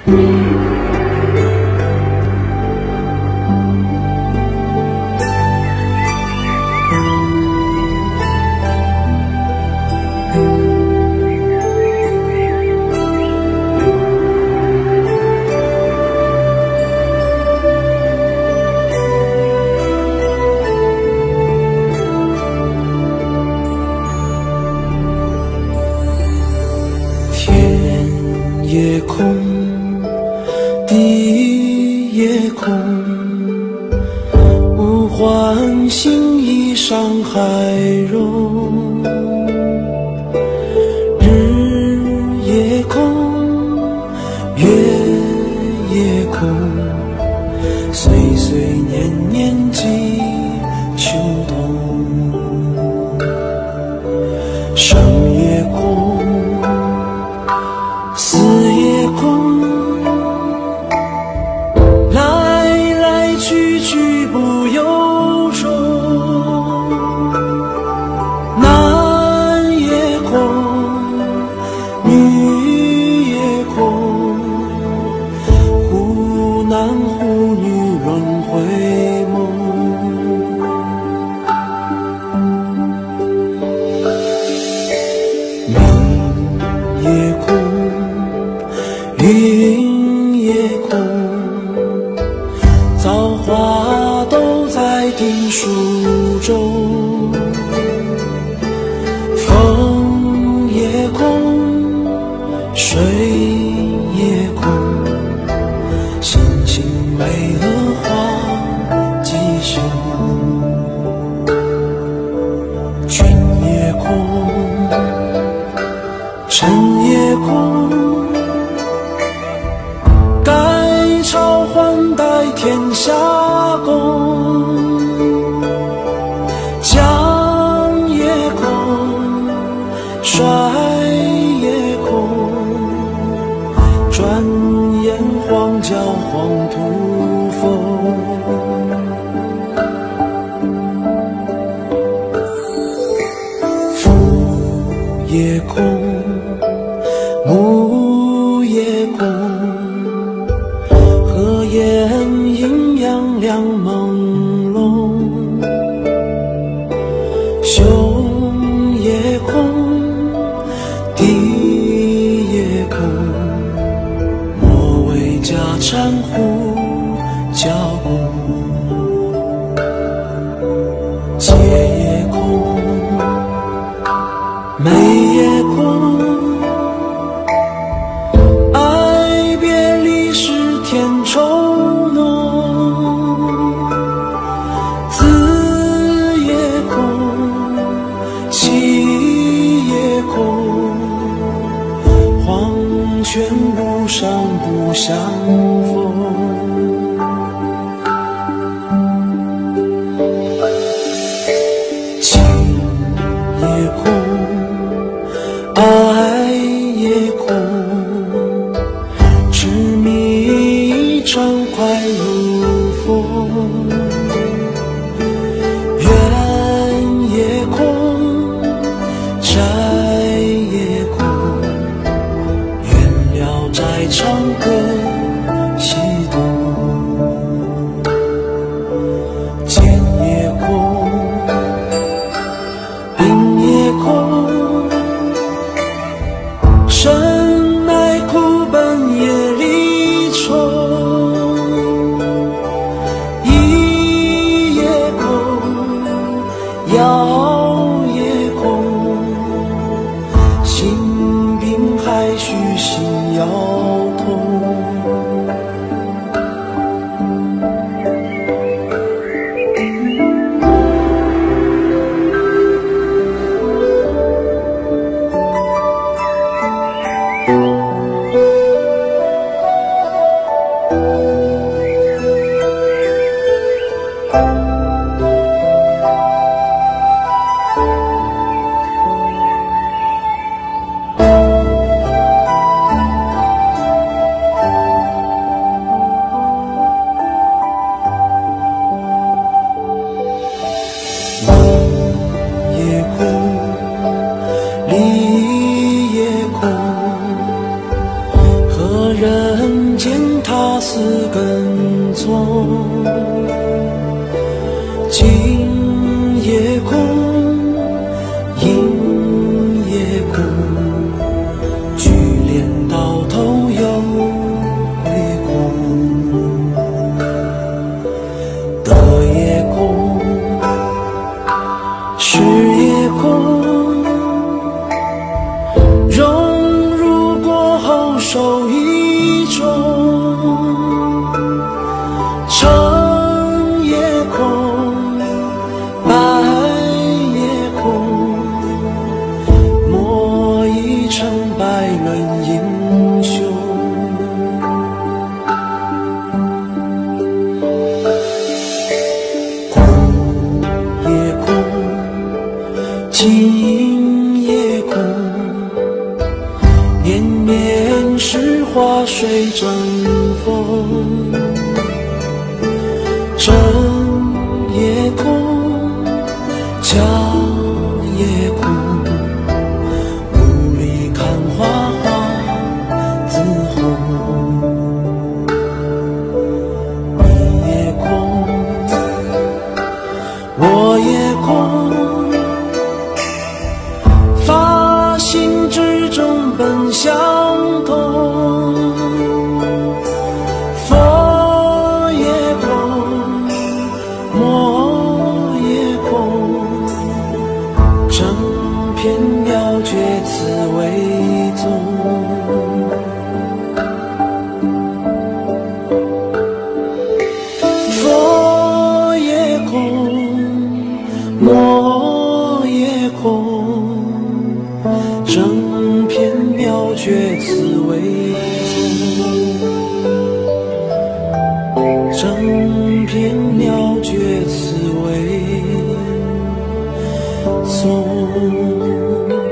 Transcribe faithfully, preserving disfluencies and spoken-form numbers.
夜空，地也空，物换星移上海容。日也空，月也空，岁岁年年几秋冬。生也空，死也空，来来去去不由衷。男也空，女也空，忽男忽女轮回梦。命也空，云也空，造化都在定数中。风也空，水也空，星星美了花几宿。君也空，臣也空，改朝换代天下公。将也空，衰也空，转眼荒郊黄土风。父也空，母也空，合眼阴阳两朦胧。兄也空，弟也空，莫为家产呼叫公。姐也空，妹也空，爱别离是天抽浓。子也空，妻也空，黄泉路上不相逢。情也空，爱也空，痴迷畅快如风。缘也空，债也空，愿聊斋唱歌西东。剑也空，兵也空，生乃苦本也离愁。义也空，药也空，心病还需心药痛。也空，理也空，和人间此跟踪。今夜空，阴夜空，聚敛到头又归空。得夜空，失夜空，荣辱过后受一种。长夜空，白夜空，莫一成百人英雄。空夜空，今夜空，绵绵是花水争锋。正夜空，假夜空，雾里看花花自红。你夜空，我夜空，发心之中本相同。佛夜空，莫夜空，正偏妙觉此为宗。佛夜空，莫夜空，正偏妙觉此为宗。正偏妙觉此为宗。